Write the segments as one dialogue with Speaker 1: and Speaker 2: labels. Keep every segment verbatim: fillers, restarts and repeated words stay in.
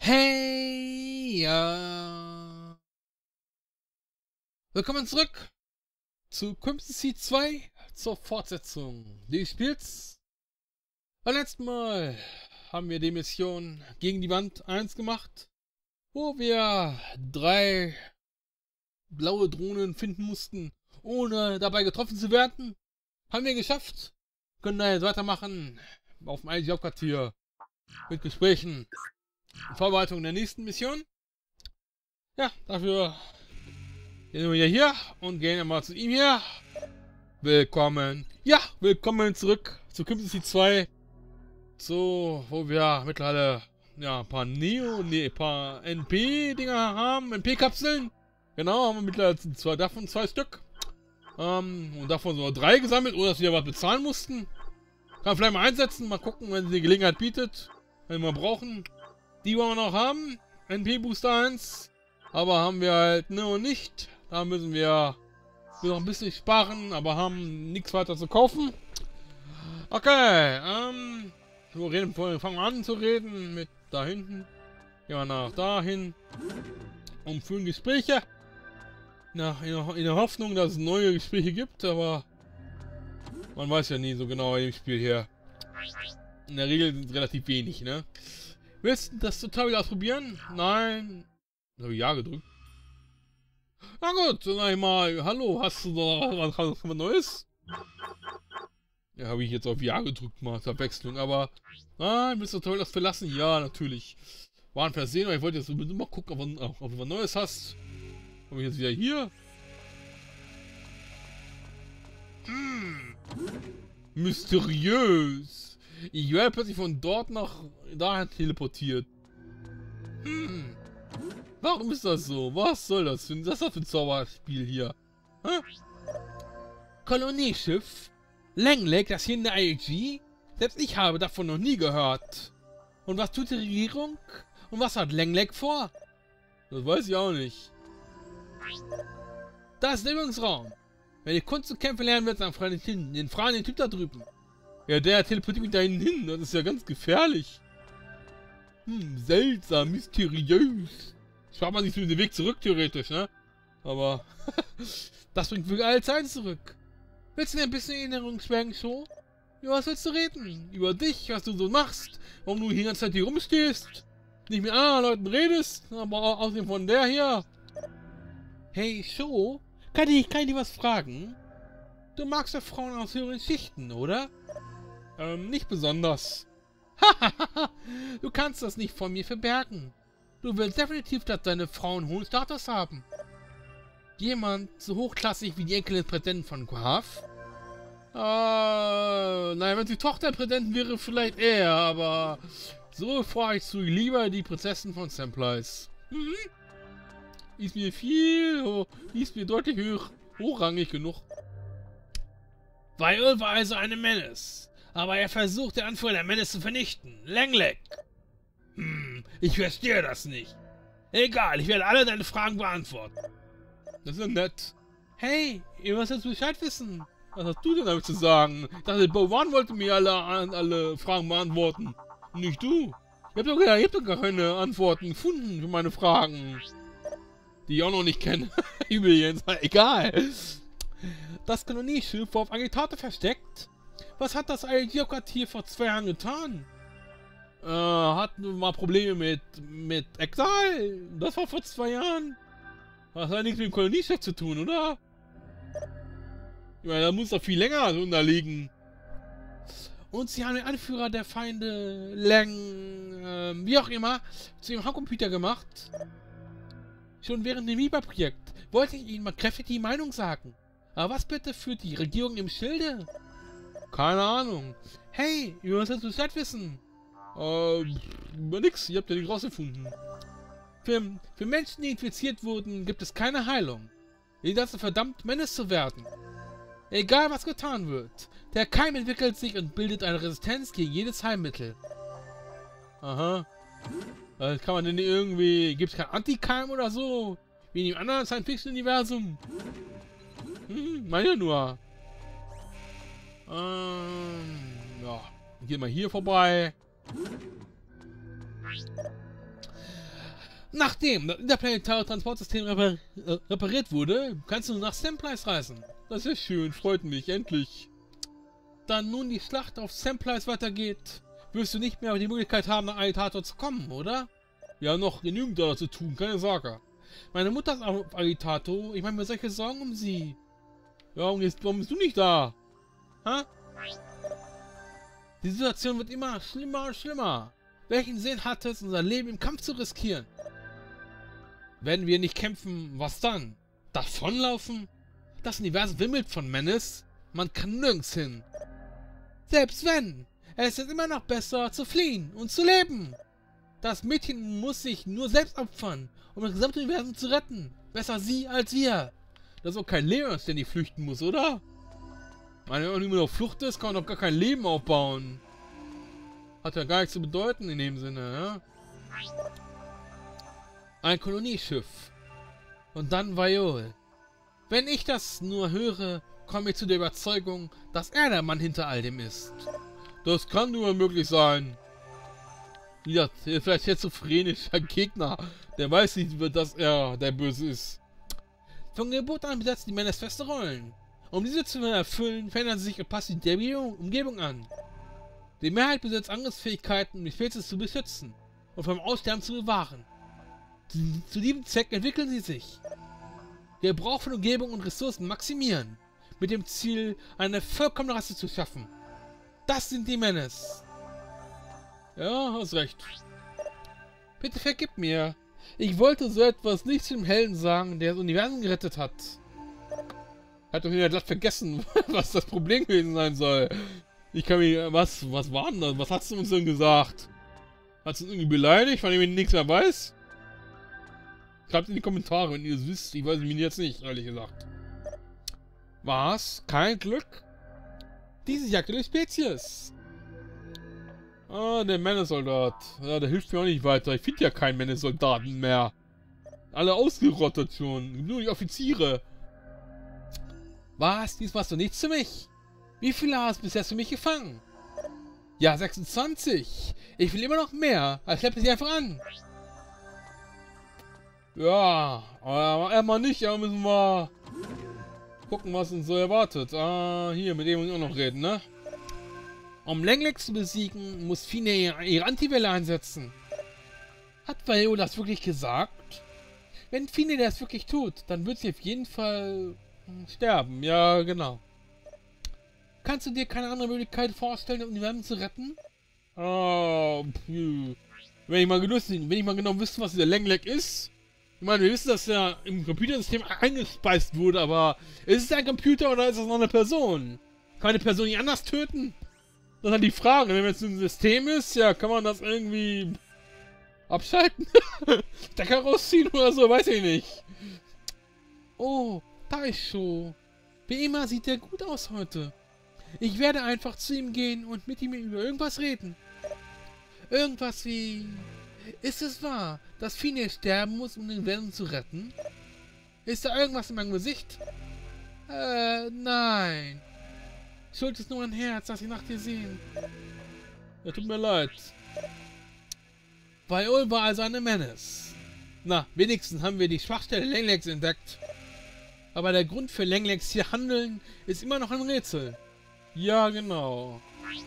Speaker 1: Hey, ja. Willkommen zurück zu Crimson Sea zwei zur Fortsetzung des Spiels. Beim letzten Mal haben wir die Mission gegen die Wand eins gemacht, wo wir drei blaue Drohnen finden mussten, ohne dabei getroffen zu werden. Haben wir geschafft. Können da jetzt weitermachen auf dem I G-Hauptquartier mit Gesprächen. Vorbereitung der nächsten Mission. Ja, dafür gehen wir hier und gehen mal zu ihm hier. Willkommen. Ja, willkommen zurück zu Crimson Sea zwei. So, wo wir mittlerweile ja, ein paar Neo, nee, ein paar N P-Dinger haben, N P-Kapseln. Genau, haben wir mittlerweile zwei, davon zwei Stück. Ähm, und davon so drei gesammelt, ohne dass wir was bezahlen mussten. Kann vielleicht mal einsetzen, mal gucken, wenn sie die Gelegenheit bietet, wenn wir brauchen. Die wollen wir noch haben. N P-Booster eins. Aber haben wir halt ne und nicht. Da müssen wir noch ein bisschen sparen, aber haben nichts weiter zu kaufen. Okay, ähm. Wir reden, fangen wir an zu reden mit da hinten. Gehen wir nach dahin. Und führen Gespräche. Na, in, in der Hoffnung, dass es neue Gespräche gibt, aber man weiß ja nie so genau in dem Spiel hier. In der Regel sind es relativ wenig, ne? Willst du das total wieder ausprobieren? Nein. Ich habe Ja gedrückt. Na gut, dann sag ich mal, hallo, hast du da was, was, was Neues? Ja, habe ich jetzt auf Ja gedrückt, mal zur Abwechslung, aber nein, willst du toll das verlassen? Ja, natürlich. War ein Versehen, aber ich wollte jetzt sowieso mal gucken, ob, ob, ob du was Neues hast. Komme ich jetzt wieder hier? Hm. Mysteriös. Ich werde plötzlich von dort nach dahin teleportiert. Hm. Warum ist das so? Was soll das für, das für ein Zauberspiel hier? Hä? Kolonieschiff? Langlake, das hier in der I G? Selbst ich habe davon noch nie gehört. Und was tut die Regierung? Und was hat Langlake vor? Das weiß ich auch nicht. Da ist der Übungsraum. Wenn ihr Kunst und Kämpfe lernen willst, dann fragt den, den, den fragen den Typ da drüben. Ja, der teleportiert mich da hinten hin. Das ist ja ganz gefährlich. Hm, seltsam, mysteriös. Spart man sich so den Weg zurück, theoretisch, ne? Aber das bringt für alle Zeit zurück. Willst du dir ein bisschen Erinnerung schwelgen, so? Über was willst du reden? Über dich, was du so machst? Warum du hier die ganze Zeit hier rumstehst? Nicht mit anderen Leuten redest? Aber außerdem von der hier. Hey, Sho, kann ich, kann ich dir was fragen? Du magst ja Frauen aus höheren Schichten, oder? Ähm, nicht besonders. Hahaha, du kannst das nicht von mir verbergen. Du willst definitiv, dass deine Frauen hohen Status haben. Jemand so hochklassig wie die Enkelin des Präsidenten von Graf? Äh, nein, wenn sie Tochter Präsidenten wäre, vielleicht eher, aber so frage ich zu lieber die Prinzessin von Samplice. Mhm. Ist mir viel, oh, ist mir deutlich hoch, hochrangig genug. Viol war also eine Menace, aber er versucht, den Anführer der Menace zu vernichten. Langlake. Hm, ich verstehe das nicht. Egal, ich werde alle deine Fragen beantworten. Das ist ja nett. Hey, ihr müsst jetzt Bescheid wissen. Was hast du denn damit zu sagen? Ich dachte, Bowan wollte mir alle, alle Fragen beantworten. Nicht du. Ich hab doch, ich hab doch gar keine Antworten gefunden für meine Fragen. Die ich auch noch nicht kenne. Übrigens, egal. Das Kolonieschiff war auf Agitate versteckt. Was hat das I G-Quartier vor zwei Jahren getan? Äh, hatten wir mal Probleme mit, mit Exile. Das war vor zwei Jahren. Das hat nichts mit dem Kolonieschiff zu tun, oder? Ich meine, da muss doch viel länger drunter liegen. Und sie haben den Anführer der Feinde, Lang, äh, wie auch immer, zu ihrem Hauptcomputer gemacht. Schon während dem Viper-Projekt wollte ich Ihnen mal kräftig die Meinung sagen. Aber was bitte führt die Regierung im Schilde? Keine Ahnung. Hey, ihr müsst das Bescheid wissen. Äh, über nix, ihr habt ja nicht rausgefunden. Für, für Menschen, die infiziert wurden, gibt es keine Heilung. Die dazu verdammt, Menace zu werden. Egal was getan wird, der Keim entwickelt sich und bildet eine Resistenz gegen jedes Heilmittel. Aha. Das kann man denn irgendwie... Gibt es kein Antikeim oder so? Wie in dem anderen Science-Fiction-Universum? Hm, meine nur. Ähm, ja. Gehen wir hier vorbei. Nachdem das interplanetare Transportsystem repar äh, repariert wurde, kannst du nach Samplice reisen. Das ist schön, freut mich, endlich. Da nun die Schlacht auf Samplice weitergeht, wirst du nicht mehr die Möglichkeit haben, nach Agitator zu kommen, oder? Wir haben noch genügend da zu tun, keine Sorge. Meine Mutter ist auf Agitator, ich mache mir solche Sorgen um sie. Ja, warum, jetzt, warum bist du nicht da? Hä? Die Situation wird immer schlimmer und schlimmer. Welchen Sinn hat es, unser Leben im Kampf zu riskieren? Wenn wir nicht kämpfen, was dann? Davonlaufen? Das Universum wimmelt von Menace. Man kann nirgends hin. Selbst wenn, es ist immer noch besser zu fliehen und zu leben. Das Mädchen muss sich nur selbst opfern, um das gesamte Universum zu retten. Besser sie als wir. Das ist auch kein Leos, der nicht flüchten muss, oder? Wenn er irgendjemand auf Flucht ist, kann man doch gar kein Leben aufbauen. Hat ja gar nichts zu bedeuten in dem Sinne, ja? Ein Kolonieschiff. Und dann Viol. Wenn ich das nur höre, komme ich zu der Überzeugung, dass er der Mann hinter all dem ist. Das kann nur möglich sein. Ja, vielleicht schizophrenischer Gegner. Der weiß nicht, dass er der Böse ist. Von Geburt an besetzen die Männer feste Rollen. Um diese zu erfüllen, verändern sie sich und passen die der Umgebung an. Die Mehrheit besitzt Angriffsfähigkeiten, um die Spezies zu beschützen und vom Aussterben zu bewahren. Zu diesem Zweck entwickeln sie sich. Gebrauch von Umgebung und Ressourcen maximieren, mit dem Ziel, eine vollkommene Rasse zu schaffen. Das sind die Menace. Ja, hast recht. Bitte vergib mir. Ich wollte so etwas nicht zum Helden sagen, der das Universum gerettet hat. Hat doch wieder glatt vergessen, was das Problem gewesen sein soll. Ich kann mir... Was, was war denn das? Was hast du uns denn gesagt? Hast du uns irgendwie beleidigt, weil ich nichts mehr weiß? Schreibt in die Kommentare, wenn ihr es wisst. Ich weiß es mir jetzt nicht, ehrlich gesagt. Was? Kein Glück? Diese Jacke der Spezies. Ah, der Männersoldat. Ja, der hilft mir auch nicht weiter. Ich finde ja keinen Männersoldaten mehr. Alle ausgerottet schon. Nur die Offiziere. Was? Diesmal hast du nichts für mich? Wie viele hast du bisher für mich gefangen? Ja, sechsundzwanzig. Ich will immer noch mehr. Also schleppe sie einfach an. Ja, aber erstmal nicht. Ja, müssen wir gucken, was uns so erwartet. Ah, hier, mit dem muss ich auch noch reden, ne? Um Lenglegs zu besiegen, muss Fine ihre Antiwelle einsetzen. Hat Viol das wirklich gesagt? Wenn Fine das wirklich tut, dann wird sie auf jeden Fall sterben. Ja, genau. Kannst du dir keine andere Möglichkeit vorstellen, das Universum zu retten? Oh, pfuh. Wenn ich mal genutzt, wenn ich mal genau wüsste, was dieser Lengleg ist. Ich meine, wir wissen, dass er im Computersystem eingespeist wurde, aber ist es ein Computer oder ist es noch eine Person? Kann eine Person nicht anders töten? Das ist halt die Frage. Wenn es ein System ist, ja, kann man das irgendwie abschalten? Stecker rausziehen oder so, weiß ich nicht. Oh, da ist Sho. Wie immer sieht er gut aus heute. Ich werde einfach zu ihm gehen und mit ihm über irgendwas reden. Irgendwas wie... Ist es wahr, dass Fine sterben muss, um den Venom zu retten? Ist da irgendwas in meinem Gesicht? Äh, nein. Schuld ist nur ein Herz, das ich nach dir sehen. Ja, tut mir leid. Viol war also eine Menace. Na, wenigstens haben wir die Schwachstelle Lenglegs entdeckt. Aber der Grund für Lenglegs hier Handeln ist immer noch ein Rätsel. Ja, genau.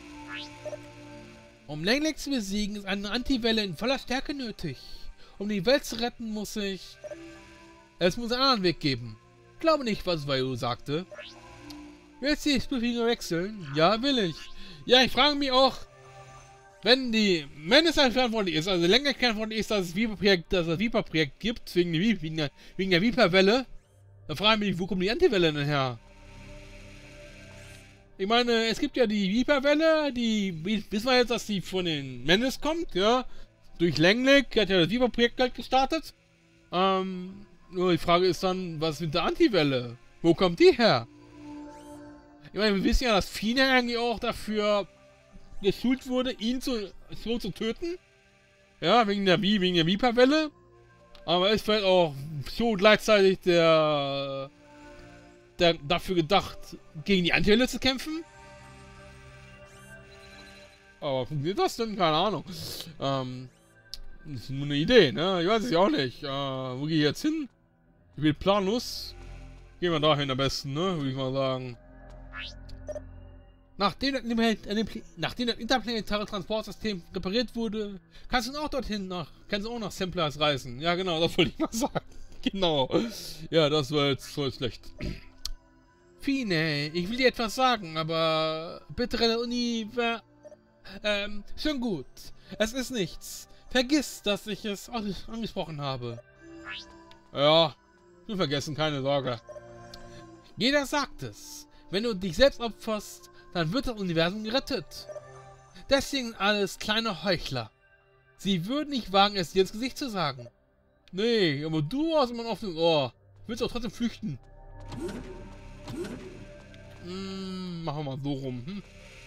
Speaker 1: Um Lenglegs zu besiegen, ist eine Antiwelle in voller Stärke nötig. Um die Welt zu retten, muss ich... Es muss einen anderen Weg geben. Ich glaube nicht, was Viol sagte. Willst du die Spielfinger wechseln? Ja, will ich. Ja, ich frage mich auch, wenn die Menace verantwortlich ist, also Lenglegs verantwortlich ist, dass es Viper-Projekt, dass es das Viper-Projekt gibt, wegen der, wegen der, wegen der Viper-Welle, dann frage ich mich, wo kommt die Antiwelle denn her? Ich meine, es gibt ja die Viper-Welle, die, wissen wir jetzt, dass die von den Menace kommt, ja. Durch Lengleg hat ja das Viper-Projekt halt gestartet. Ähm, nur die Frage ist dann, was ist mit der Antiwelle? Wo kommt die her? Ich meine, wir wissen ja, dass Fine eigentlich auch dafür geschult wurde, ihn zu, so zu töten. Ja, wegen der, wegen der Viper-Welle. Aber ist vielleicht auch so gleichzeitig der... Der, dafür gedacht, gegen die Antiwelle zu kämpfen. Aber funktioniert das denn? Keine Ahnung. Ähm, Das ist nur eine Idee, ne? Ich weiß es ja auch nicht. Äh, wo gehe ich jetzt hin? Ich bin planlos. Gehen wir dahin am besten, ne? Würde ich mal sagen. Nachdem das, nachdem das interplanetare Transportsystem repariert wurde, kannst du auch dorthin nach, kannst du auch nach Samplers reisen. Ja, genau, das wollte ich mal sagen. Genau. Ja, das war jetzt voll schlecht. Fine, ich will dir etwas sagen, aber bitte Uni, ähm, schon gut. Es ist nichts. Vergiss, dass ich es angesprochen habe. Ja, nur vergessen, keine Sorge. Jeder sagt es. Wenn du dich selbst opferst, dann wird das Universum gerettet. Deswegen alles kleine Heuchler. Sie würden nicht wagen, es dir ins Gesicht zu sagen. Nee, aber du hast immer ein offenes Ohr. Willst auch trotzdem flüchten. Hm, machen wir mal so rum. Hm?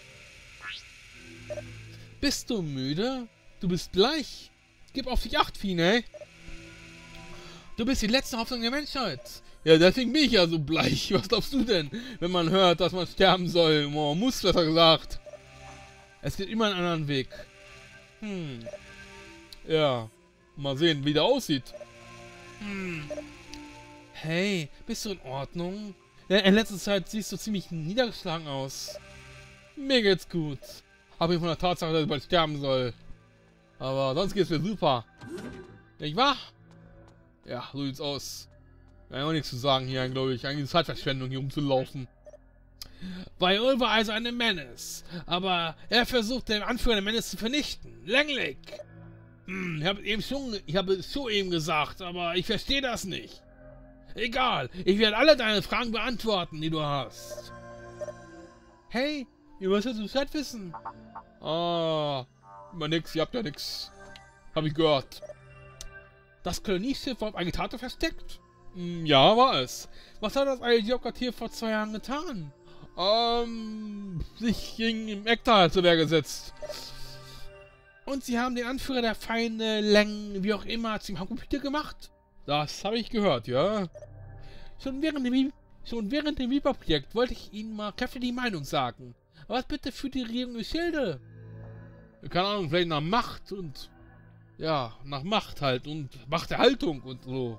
Speaker 1: Bist du müde? Du bist bleich. Gib auf dich acht, Fine. Du bist die letzte Hoffnung der Menschheit. Ja, deswegen bin ich ja so bleich. Was glaubst du denn, wenn man hört, dass man sterben soll? Man muss, besser gesagt. Es gibt immer einen anderen Weg. Hm. Ja. Mal sehen, wie der aussieht. Hm. Hey, bist du in Ordnung? Ja, in letzter Zeit siehst du ziemlich niedergeschlagen aus. Mir geht's gut. Habe ich von der Tatsache, dass ich bald sterben soll. Aber sonst geht's mir super. Nicht wahr? Ja, so sieht's aus. Ja, auch nichts zu sagen hier, glaube ich. Eigentlich Zeitverschwendung, hier rumzulaufen. Viol war also eine Menace. Aber er versucht, den Anführer der Menace zu vernichten. Langley. Hm, ich habe eben schon, ich habe es schon eben gesagt, aber ich verstehe das nicht. Egal, ich werde alle deine Fragen beantworten, die du hast. Hey, ihr müsst jetzt Bescheid wissen. Ah, immer nix, ihr habt ja nix. Hab ich gehört. Das Kolonieschiff war auf Agitator versteckt? Hm, ja, war es. Was hat das I D J vor zwei Jahren getan? Ähm, sich gegen im Ektar zur Wehr gesetzt. Und sie haben den Anführer der Feinde, Leng, wie auch immer, zum Computer gemacht? Das habe ich gehört, ja. Schon während dem, schon während dem Viper-Projekt wollte ich Ihnen mal kräftig die Meinung sagen. Aber was bitte für die Regierung die Schilde? Keine Ahnung, vielleicht nach Macht und... Ja, nach Macht halt und Machterhaltung und so.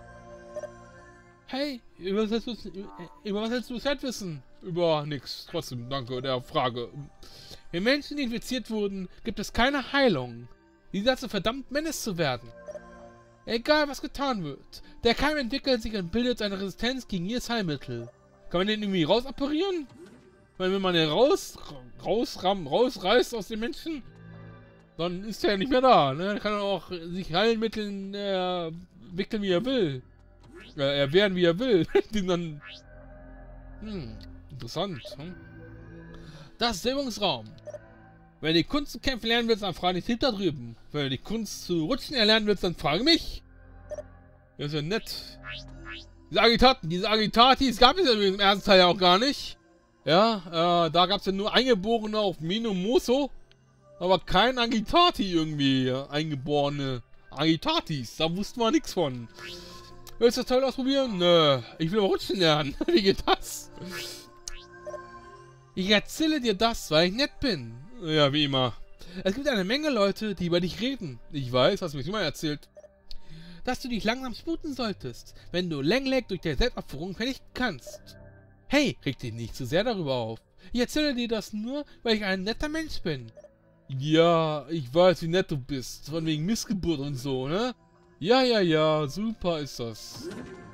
Speaker 1: Hey, über was willst du, über was willst du Bescheid wissen? Über nix. Trotzdem, danke der Frage. Wenn Menschen infiziert wurden, gibt es keine Heilung. Die sind dazu verdammt, Menace zu werden. Egal, was getan wird. Der Keim entwickelt sich und bildet eine Resistenz gegen jedes Heilmittel. Kann man den irgendwie rausoperieren? Weil wenn man den raus, raus, ram, rausreißt aus den Menschen, dann ist er ja nicht mehr da. Ne? Dann kann er auch sich Heilmitteln äh, wickeln, wie er will. Äh, erwehren, wie er will. Die dann... Hm, interessant. Hm? Das ist der Übungsraum. Wenn du die Kunst zu kämpfen lernen willst, dann frage dich da drüben. Wenn du die Kunst zu rutschen erlernen willst, dann frage mich. Das ist ja nett. Diese Agitaten, diese Agitatis gab es ja im ersten Teil ja auch gar nicht. Ja, äh, da gab es ja nur Eingeborene auf Mino Moso. Aber kein Agitati irgendwie. Eingeborene Agitatis. Da wussten wir nichts von. Willst du das Teil ausprobieren? Nö. Ich will aber rutschen lernen. Wie geht das? Ich erzähle dir das, weil ich nett bin. Ja, wie immer. Es gibt eine Menge Leute, die über dich reden. Ich weiß, hast du mir schon mal erzählt. Dass du dich langsam sputen solltest, wenn du Langley durch die Selbstopferung vernichten kannst. Hey, reg dich nicht zu sehr darüber auf. Ich erzähle dir das nur, weil ich ein netter Mensch bin. Ja, ich weiß, wie nett du bist. Von wegen Missgeburt und so, ne? Ja, ja, ja, super ist das.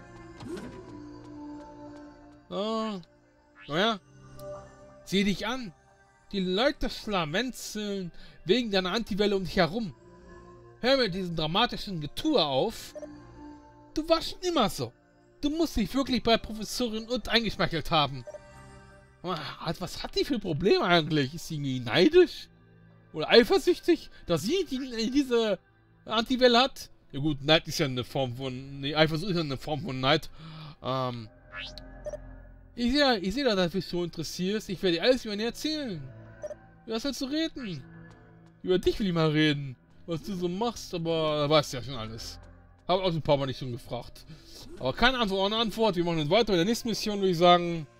Speaker 1: Ah, naja. Sieh dich an. Die Leute schlawenzeln wegen deiner Antiwelle um dich herum. Hör mit diesem dramatischen Getue auf. Du warst schon immer so. Du musst dich wirklich bei Professorin und eingeschmeichelt haben. Was hat die für Probleme eigentlich? Ist sie neidisch? Oder eifersüchtig, dass sie die, diese Antiwelle hat? Ja gut, Neid ist ja eine Form von... Nee, Eifersucht ist ja eine Form von Neid. Ähm... Ich sehe, ich sehe da, dass du dich so interessierst. Ich werde dir alles über ihn erzählen. Was willst du reden? Über dich will ich mal reden. Was du so machst, aber da weißt du ja schon alles. Habe auch ein paar Mal nicht schon gefragt. Aber keine Antwort, auch eine Antwort. Wir machen jetzt weiter mit der nächsten Mission, würde ich sagen.